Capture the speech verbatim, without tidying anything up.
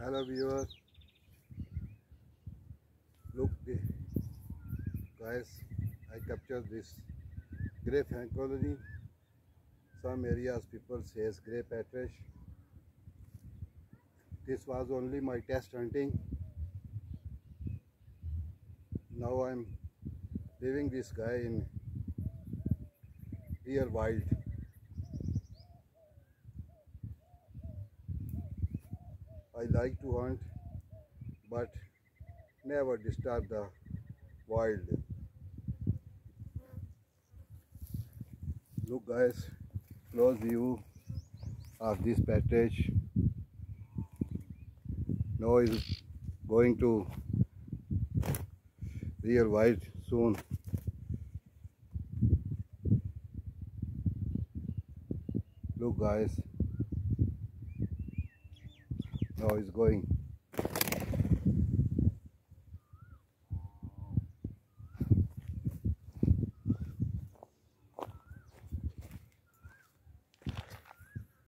Hello viewers, look guys, I captured this grayfrionclin. Some areas people says grey partridge. This was only my test hunting. Now I'm leaving this guy in real wild. I like to hunt but never disturb the wild. Look guys, close view of this partridge. Now is going to real wild soon. Look guys, now it's going.